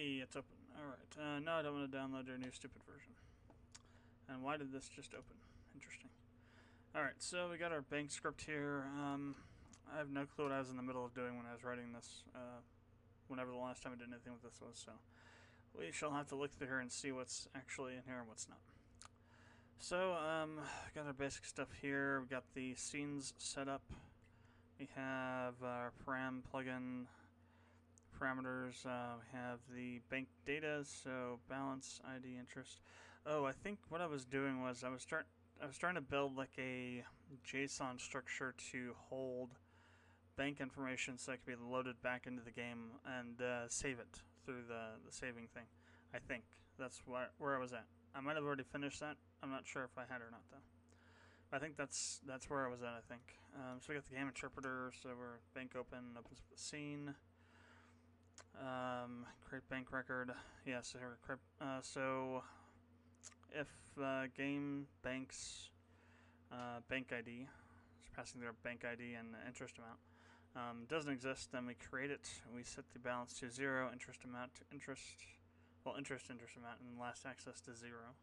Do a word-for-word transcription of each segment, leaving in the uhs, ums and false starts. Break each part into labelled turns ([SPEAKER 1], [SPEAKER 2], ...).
[SPEAKER 1] Hey, it's open. Alright, uh, now I don't want to download your new stupid version. And why did this just open? Interesting. Alright, so we got our bank script here. Um, I have no clue what I was in the middle of doing when I was writing this, uh, whenever the last time I did anything with this was, so we shall have to look through here and see what's actually in here and what's not. So, um, got our basic stuff here. We got the scenes set up. We have our param plugin parameters. Uh, we have the bank data, so balance, I D, interest. Oh, I think what I was doing was I was start I was trying to build like a JSON structure to hold bank information so it could be loaded back into the game and uh, save it through the the saving thing. I think that's where where I was at. I might have already finished that. I'm not sure if I had or not though. I think that's that's where I was at. I think. Um, so we got the game interpreter. So we're bank open, opens with the scene. Um, create bank record. Yeah. So here, uh, so if uh, game banks uh, bank I D, it's passing their bank I D and interest amount, um, doesn't exist, then we create it. We set the balance to zero, interest amount to interest. Well, interest, interest amount, and last access to zero.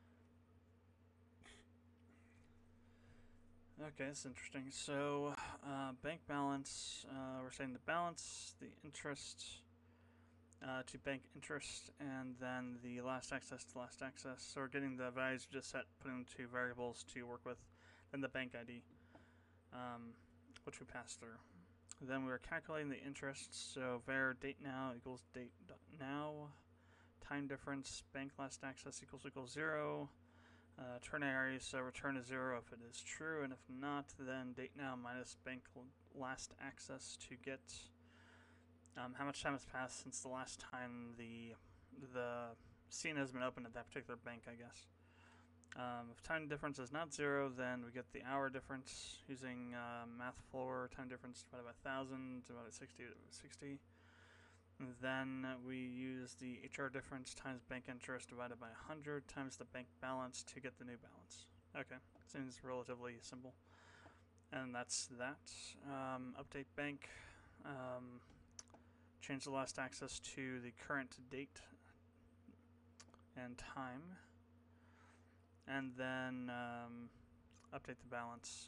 [SPEAKER 1] Okay, that's interesting. So, uh, bank balance, uh, we're setting the balance, the interest uh, to bank interest, and then the last access to last access. So we're getting the values we just set, putting them to variables to work with, then the bank I D, um, which we pass through. Then we're calculating the interest, so var date now equals date now. Time difference, bank last access equals equals zero. Uh, ternary, so return is zero if it is true, and if not, then date now minus bank last access to get um, how much time has passed since the last time the the scene has been opened at that particular bank, I guess. Um, if time difference is not zero, then we get the hour difference using uh, math floor. Time difference divided by one thousand divided by sixty divided by sixty. Then we use the H R difference times bank interest divided by one hundred times the bank balance to get the new balance. Okay, seems relatively simple. And that's that. Um, update bank. Um, change the last access to the current date and time. And then um, update the balance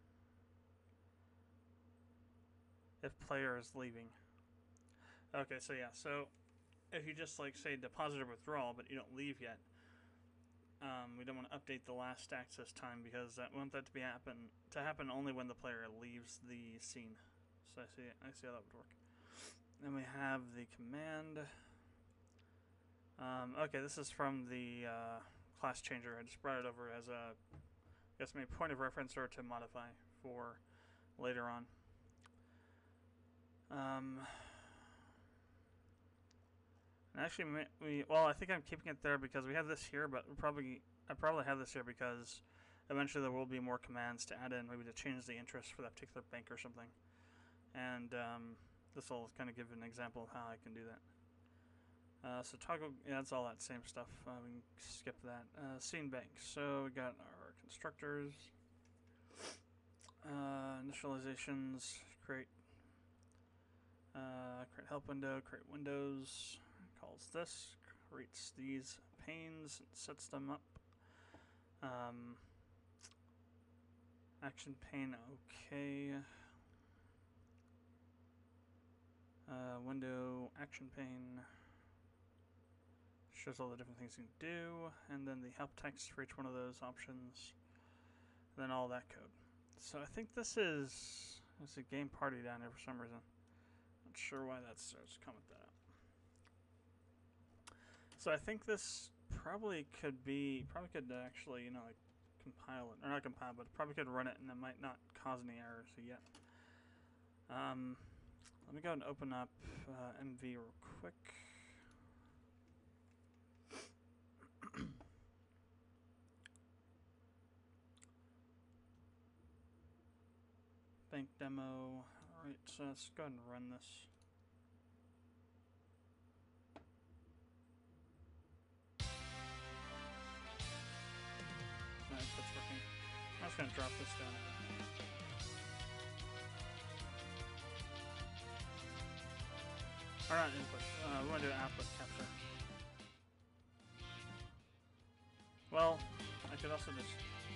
[SPEAKER 1] if player is leaving. Okay, so yeah, so if you just like say deposit or withdrawal, but you don't leave yet, um, we don't want to update the last access time because that we want that to be happen to happen only when the player leaves the scene. So I see, I see how that would work. Then we have the command. Um, okay, this is from the uh, class changer. I just brought it over as a, I guess maybe point of reference or to modify for later on. Um. And actually, we well, I think I'm keeping it there because we have this here, but we probably I probably have this here because eventually there will be more commands to add in, maybe to change the interest for that particular bank or something. And um, this will kind of give an example of how I can do that. Uh, so toggle, yeah, that's all that same stuff. Uh, we can skip that. Uh, scene bank. So we got our constructors, uh, initializations, create, uh, create help window, create windows. Calls this, creates these panes, and sets them up. Um, action pane, okay. Uh, window, action pane. Shows all the different things you can do, and then the help text for each one of those options. And then all that code. So I think this is, there's a game party down here for some reason. Not sure why that starts. Comment that out. So I think this probably could be, probably could actually, you know, like compile it, or not compile, but probably could run it and it might not cause any errors yet. Um, let me go and open up uh, M V real quick. Bank demo. Alright, so let's go ahead and run this. Nice, that's working. I'm just going to drop this down. Or not input. Uh, we want to do output capture. Well, I could also just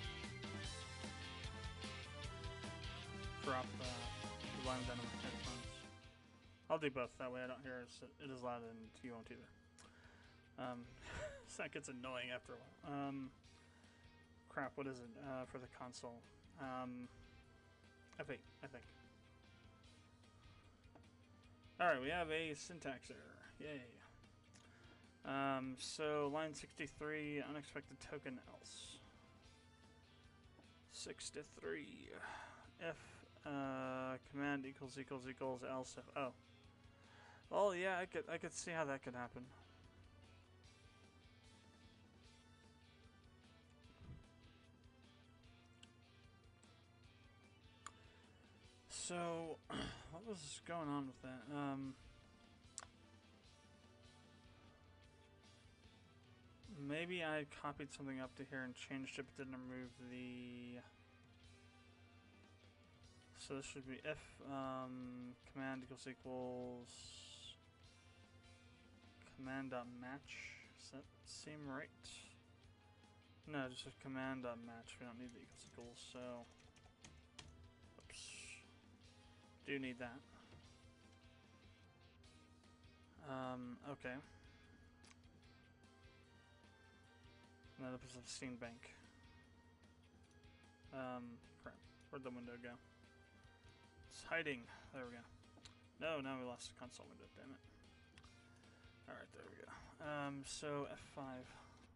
[SPEAKER 1] drop uh, the line down on my headphones. I'll do both. That way I don't hear it, it as loud and you won't either. Um, so that gets annoying after a while. Um, crap, what is it uh, for the console? Um, F eight, I think. Alright, we have a syntax error. Yay. Um, so line sixty-three, unexpected token else. sixty-three. If uh, command equals equals equals else if oh. Well, yeah, I could I could see how that could happen. So, what was going on with that? Um, maybe I copied something up to here and changed it, but didn't remove the. So this should be if um, command equals equals command dot match. Does that seem right? No, just a command dot match. We don't need the equals equals. So, oops. Do need that. Um, okay. Another piece of Steam Bank. Um, crap. Where'd the window go? It's hiding. There we go. No, now we lost the console window, damn it. Alright, there we go. Um, so F five.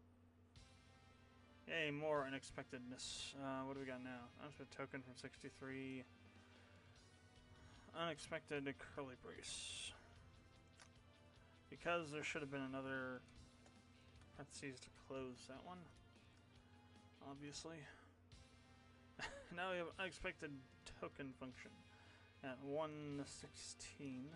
[SPEAKER 1] Yay, more unexpectedness. Uh, what do we got now? Unexpected token from sixty-three. Unexpected curly brace. Because there should have been another parentheses to close that one. Obviously. Now we have unexpected token function at one sixteen.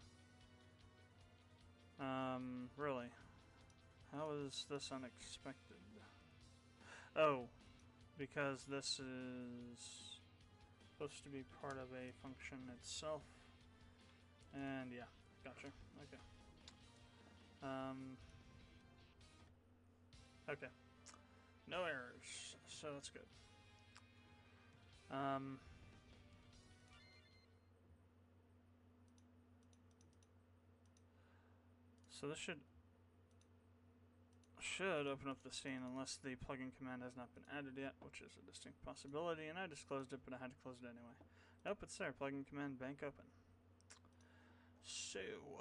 [SPEAKER 1] Um, really? How is this unexpected? Oh, because this is supposed to be part of a function itself. And yeah, gotcha. Okay. Um, okay. No errors, so that's good. Um, so this should should open up the scene unless the plugin command has not been added yet, which is a distinct possibility, and I just closed it, but I had to close it anyway. Nope, it's there. Plugin command bank open. So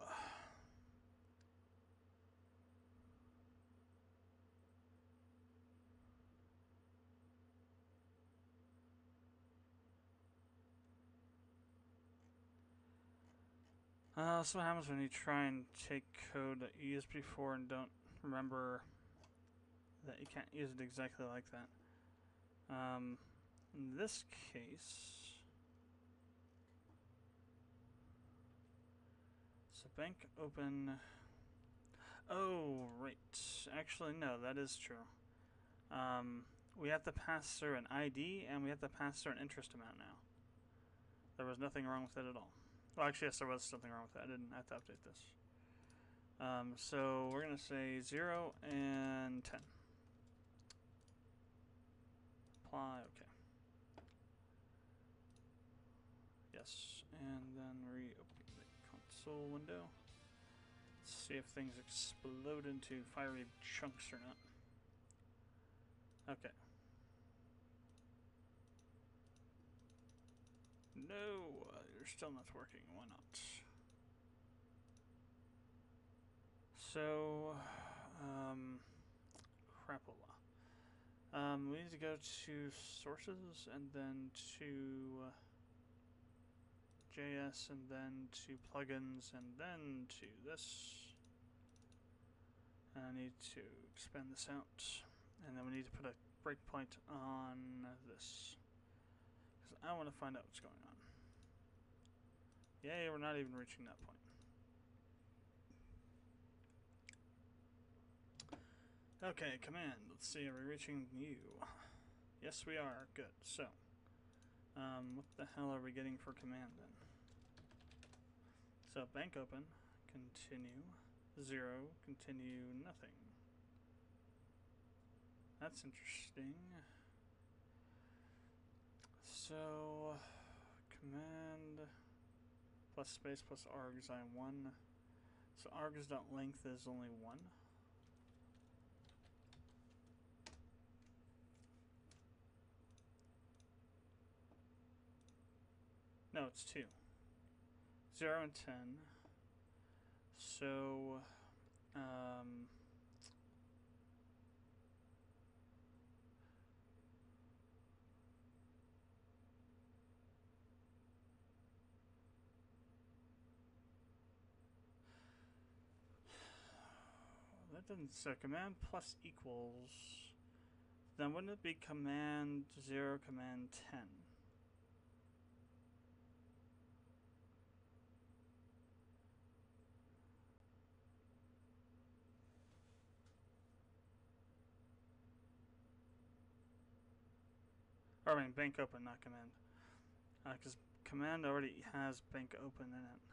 [SPEAKER 1] Uh, so what happens when you try and take code that you used before and don't remember that you can't use it exactly like that. Um, in this case, so bank open. Oh, right. Actually, no, that is true. Um, we have to pass through an I D and we have to pass through an interest amount now. There was nothing wrong with it at all. Well, actually, yes, there was something wrong with it. I didn't have to update this. Um, so we're going to say zero and ten. Apply, okay. Yes, and then reopen the console window. Let's see if things explode into fiery chunks or not. Okay. No, uh, you're still not working. Why not? So, um, crapola. Um, we need to go to sources and then to uh, J S and then to plugins and then to this. And I need to expand this out. And then we need to put a breakpoint on this. Because I want to find out what's going on. Yay, we're not even reaching that point. Okay, command. Let's see, are we reaching you? Yes, we are. Good. So, um, what the hell are we getting for command then? So, bank open, continue. Zero, continue, nothing. That's interesting. So, command plus space plus args I one. So args.length is only one. No, it's two. Zero and ten. So, um, that doesn't, so command plus equals, then wouldn't it be command zero, command ten? Or I mean bank open, not command. Because uh, command already has bank open in it.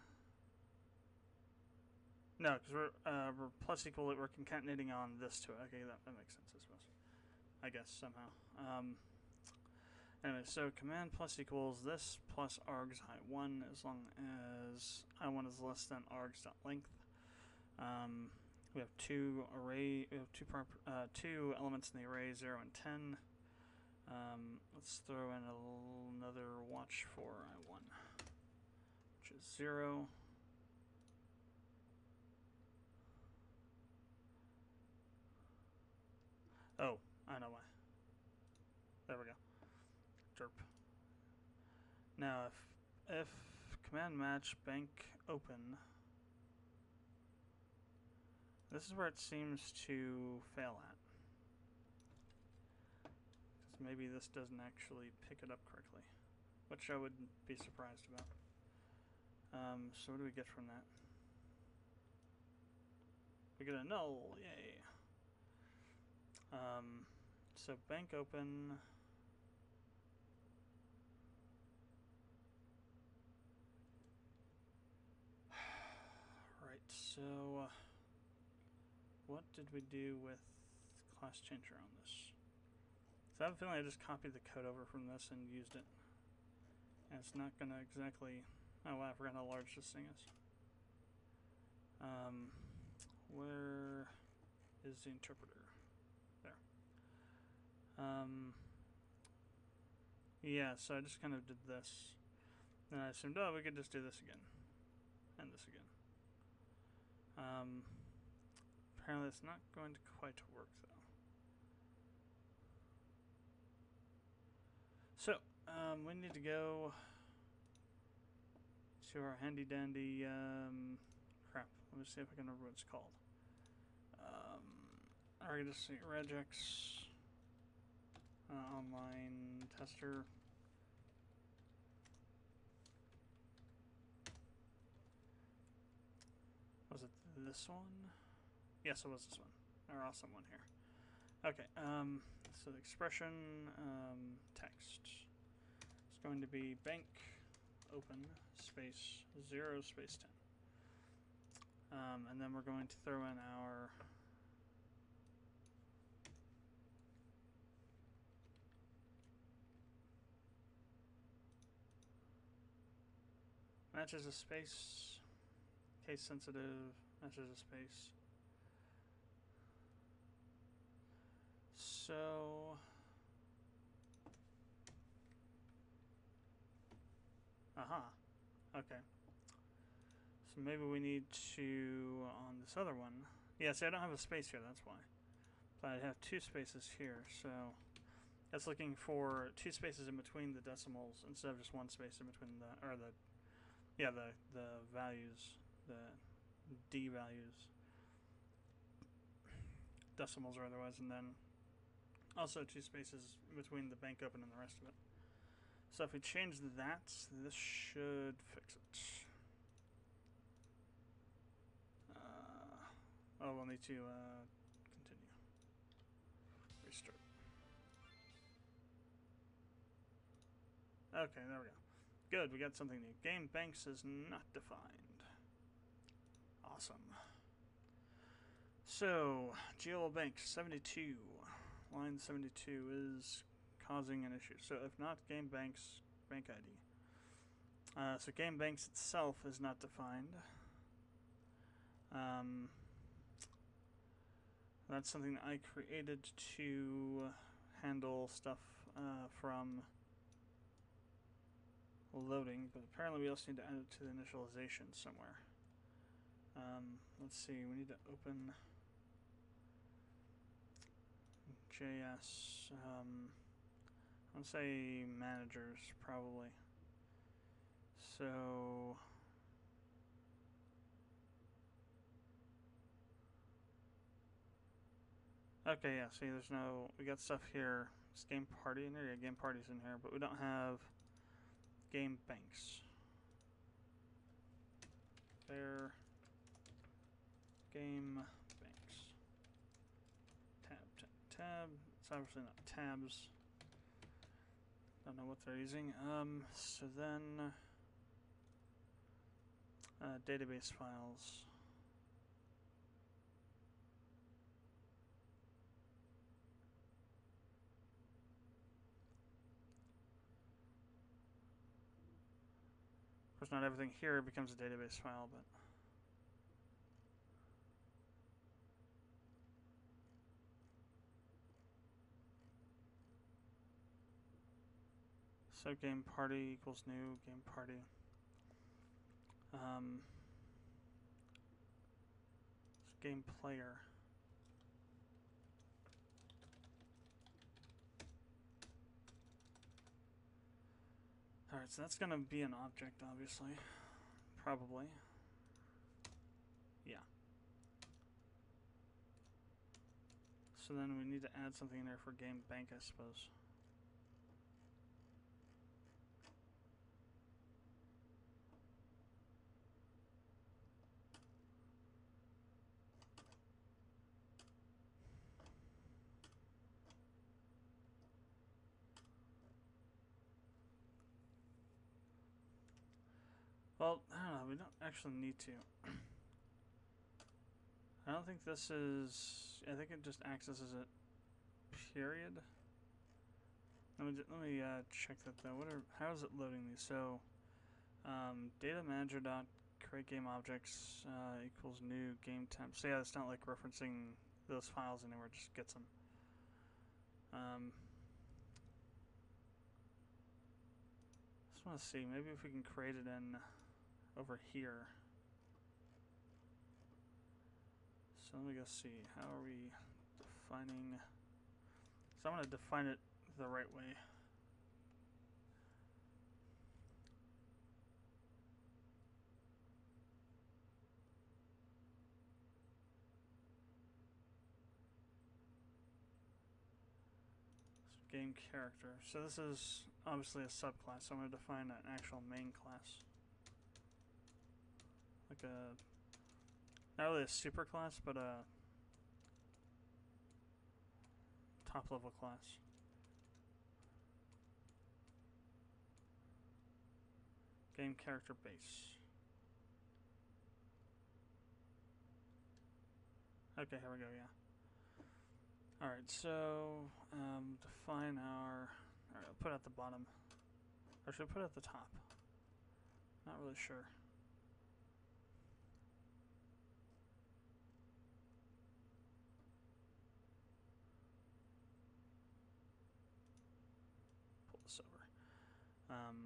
[SPEAKER 1] No, because we're, uh, we're plus equal, we're concatenating on this to it. Okay, that, that makes sense, I suppose. I guess, somehow. Um, anyway, so command plus equals this plus args I one as long as I one is less than args.length. Um, we have two array, we have two, prop, uh, two elements in the array, zero and ten. Um, let's throw in a little, another watch for I one, which is zero. Oh, I know why. There we go. Derp. Now, if if command match bank open, this is where it seems to fail at. Because maybe this doesn't actually pick it up correctly, which I would be surprised about. Um, so what do we get from that? We get a null, yay. Um, so bank open. Right, so uh, what did we do with class changer on this? So I have a feeling I just copied the code over from this and used it. And it's not gonna exactly, oh wow, I forgot how large this thing is. Um, where is the interpreter? There. Um, yeah, so I just kind of did this. And I assumed, oh, we could just do this again. And this again. Um, apparently it's not going to quite work, though. So, um, we need to go to our handy dandy, um, crap. Let me see if I can remember what it's called. Um, I can just see regex, uh, online tester. Was it this one? Yes, it was this one. Our awesome one here. Okay, um, so the expression, um, text. It's going to be bank open space zero space ten. Um, and then we're going to throw in our matches a space, case sensitive, matches a space. So, aha, okay. So maybe we need to, on this other one, yeah, see I don't have a space here, that's why. But I have two spaces here, so that's looking for two spaces in between the decimals instead of just one space in between the, or the, yeah, the, the values, the D values, decimals or otherwise, and then also two spaces between the bank open and the rest of it. So if we change that, this should fix it. Uh, oh, we'll need to uh, continue. Restart. Okay, there we go. Good, we got something new. Game banks is not defined. Awesome. So, GeoBank seventy-two, line seventy-two is causing an issue. So if not, GameBank's bank I D. Uh, so GameBanks itself is not defined. Um, that's something that I created to handle stuff uh, from loading, but apparently we also need to add it to the initialization somewhere. Um, let's see, we need to open J S. Um, I would say managers, probably. So okay, yeah, see there's no, we got stuff here. It's game party in here, yeah, game party's in here, but we don't have game banks. There, game banks. Tab, tab, tab. It's obviously not tabs. Don't know what they're using. Um, so then, uh, database files. Of course, not everything here becomes a database file, but so game party equals new game party. Um, so game player. Alright, so that's gonna be an object, obviously. Probably. Yeah. So then we need to add something in there for game bank, I suppose. Well, I don't know, we don't actually need to. I don't think this is, I think it just accesses it, period. Let me, let me uh, check that though. What are, how is it loading these? So, um, data manager dot create game objects uh, equals new game temp. So yeah, it's not like referencing those files anywhere, it just gets them. Um, just want to see, maybe if we can create it in over here. So let me go see, how are we defining, so I'm going to define it the right way. So game character, so this is obviously a subclass, so I'm going to define an actual main class. Like a, not really a super class, but a top level class. Game character base. Okay, here we go, yeah. Alright, so um, define our, alright, I'll put it at the bottom. Or should I put it at the top? Not really sure. Pull this over. Um,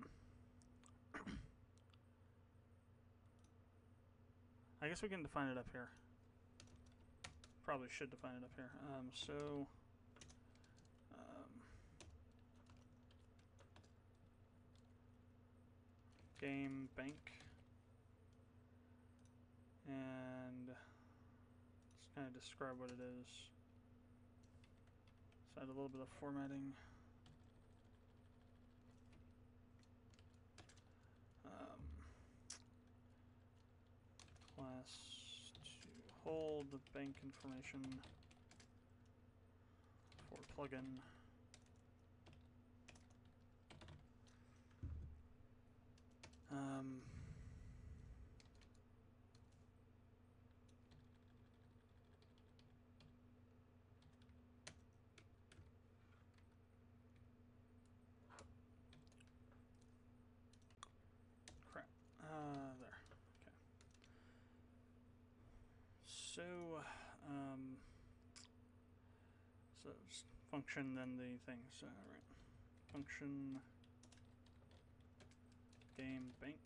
[SPEAKER 1] I guess we can define it up here. Probably should define it up here. Um, so, um, game bank, and just kind of describe what it is. So add a little bit of formatting. Um, class to hold the bank information for plugin. Um, um, so it's function then the things. Uh, right, function game bank.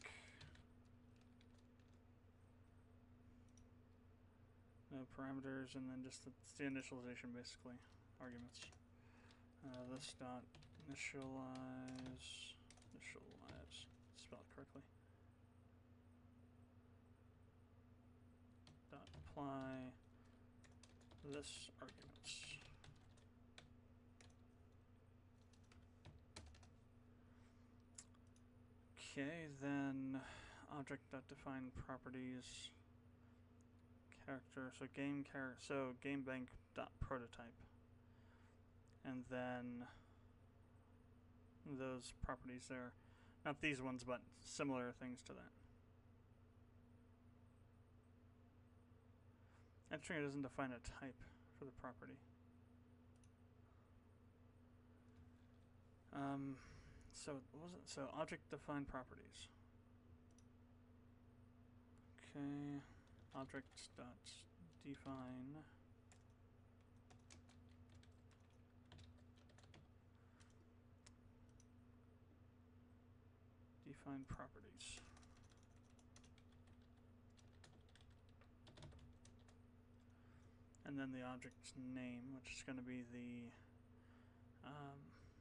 [SPEAKER 1] No parameters, and then just the, the initialization basically arguments. Uh, this dot initialize initialize spell it correctly. Dot apply this arguments. Okay, then object dot define properties character. So game char so game bank dot prototype, and then those properties there, not these ones, but similar things to that. Actually, it doesn't define a type for the property. Um, so it wasn't so object define properties. Okay, object dot define define properties. And then the object's name, which is going to be the um,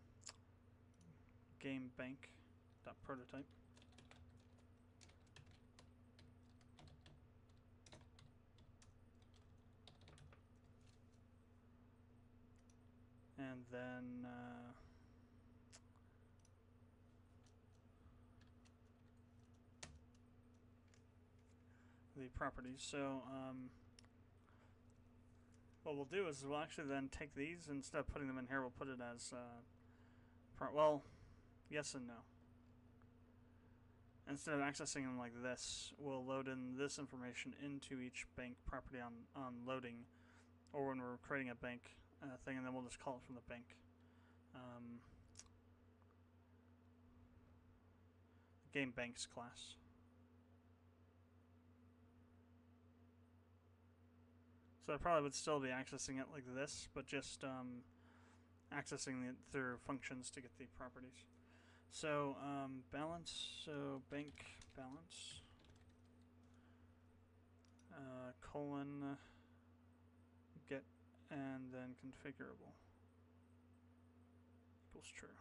[SPEAKER 1] game bank dot prototype. And then uh, the properties. So um, what we'll do is we'll actually then take these, instead of putting them in here, we'll put it as, uh, pro well, yes and no. Instead of accessing them like this, we'll load in this information into each bank property on, on loading, or when we're creating a bank uh, thing, and then we'll just call it from the bank. Um, game banks class. So I probably would still be accessing it like this, but just um, accessing it through functions to get the properties. So um, balance, so bank balance, uh, colon, get, and then configurable equals true.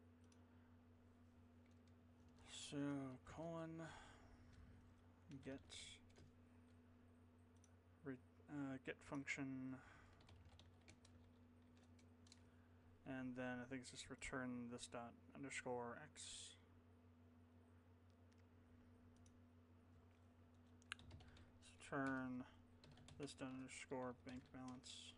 [SPEAKER 1] So colon, get, re, uh, get function, and then I think it's just return this dot underscore x. So turn this dot underscore bank balance.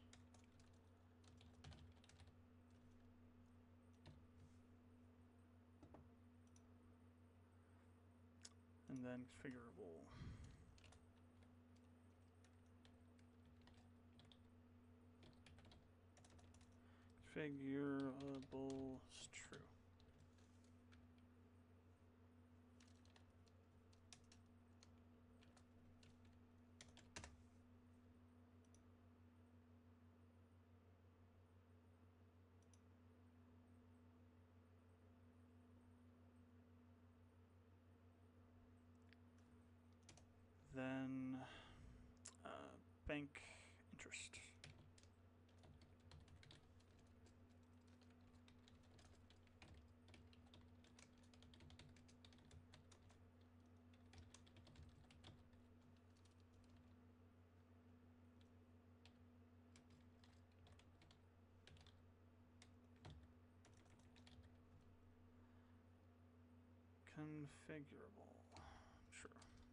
[SPEAKER 1] And then configurable. Configurable is true. Then uh, bank interest. Configurable. Sure.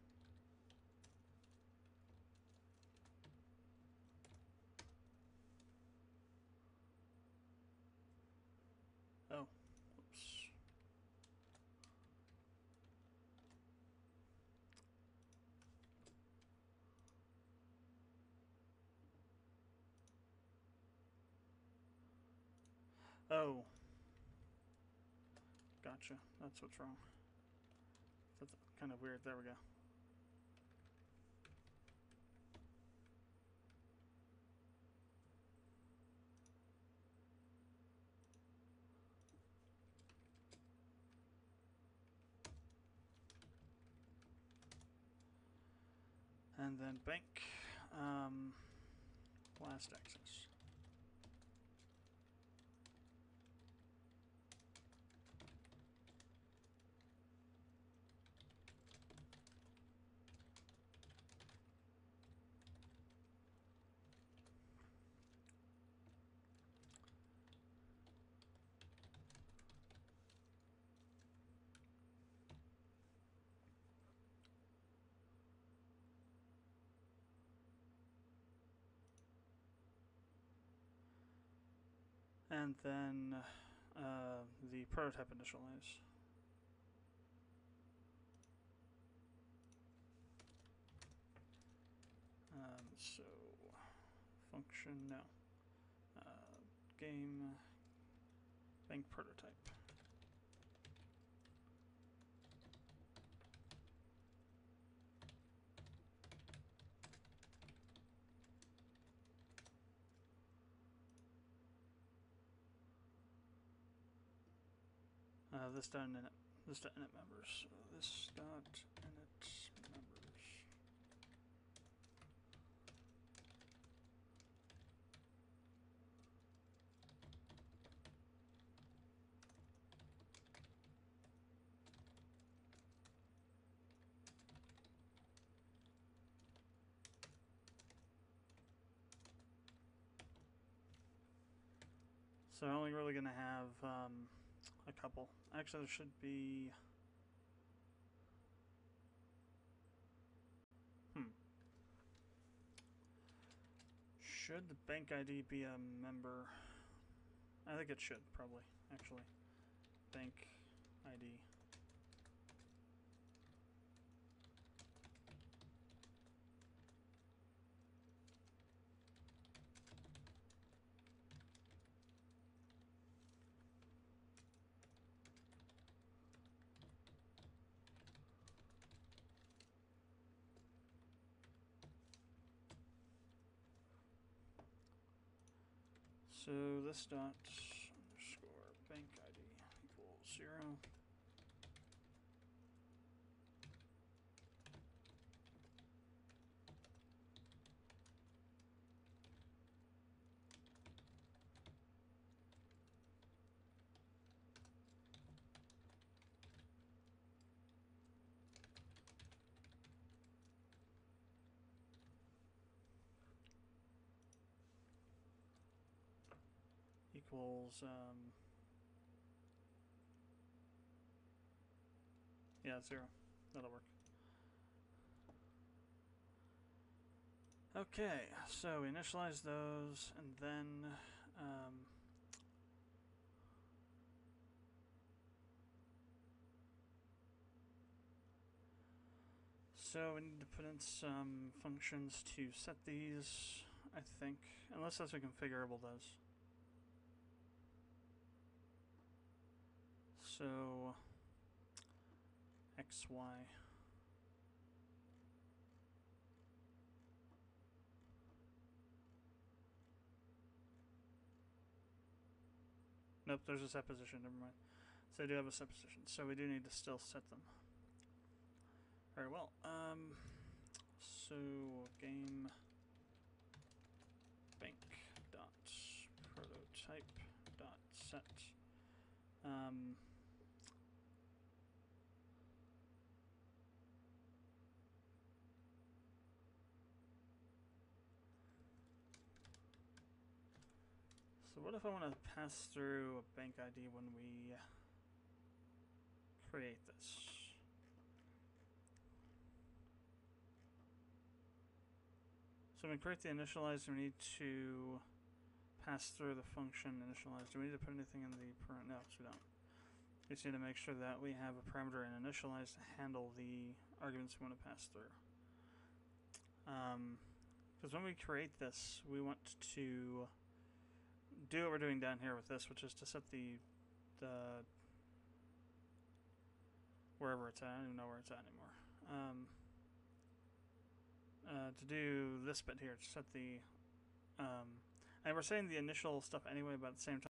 [SPEAKER 1] Oh, whoops. Oh. Gotcha. That's what's wrong. That's kind of weird. There we go. and then bank, um, last access. And then uh, the prototype initialize. Um, so function no. Uh, game bank prototype. Uh, this dot init, this dot init members. So this dot init members. So I'm only really gonna have um, a couple. Actually, there should be. Hmm. Should the bank I D be a member? I think it should, probably, actually. Bank I D. So this dot underscore bank I D equals zero. Equals, um, yeah, zero. That'll work. Okay, so we initialize those, and then, um, so we need to put in some functions to set these, I think, unless that's what configurable does. So, X, Y. Nope, there's a set position, never mind. So I do have a set position, so we do need to still set them. Very well. Um, so game bank dot prototype dot set. Um, so what if I want to pass through a bank I D when we create this? So when we create the initialize, we need to pass through the function initialize. Do we need to put anything in the parent? No, we don't. We just need to make sure that we have a parameter in initialize to handle the arguments we want to pass through. Because um, when we create this, we want to do what we're doing down here with this, which is to set the the wherever it's at. I don't even know where it's at anymore. Um, uh, to do this bit here, to set the um, and we're saying the initial stuff anyway, but at the same time